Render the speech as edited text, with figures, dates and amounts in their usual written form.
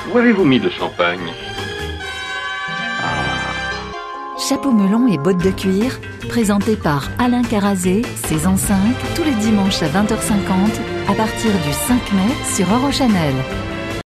Où avez-vous mis le champagne? Chapeau melon et bottes de cuir, présenté par Alain Carazé, saison 5, tous les dimanches à 20h50, à partir du 5 mai sur Eurochannel.